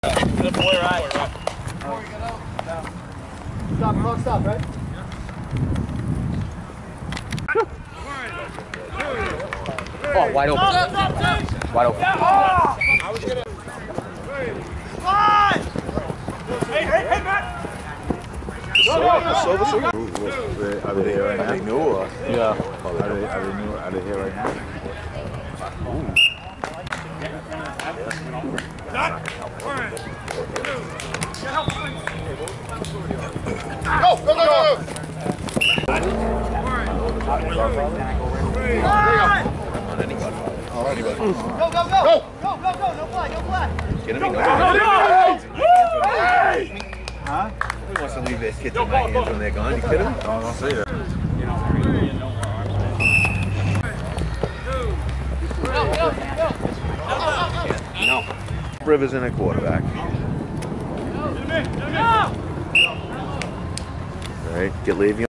Good boy, right? Stop, clock, stop, right? Oh, wide open. Wide open. I was gonna. Hey, Matt! Are they here right now? Are they new or? Yeah. Are they here right now? Go! Go! No flag! Get him in. Huh? Who wants to leave their kids in my hands when they're gone? You kidding? No, don't say that. No. Rivers in a quarterback. All right, get Le'Veon.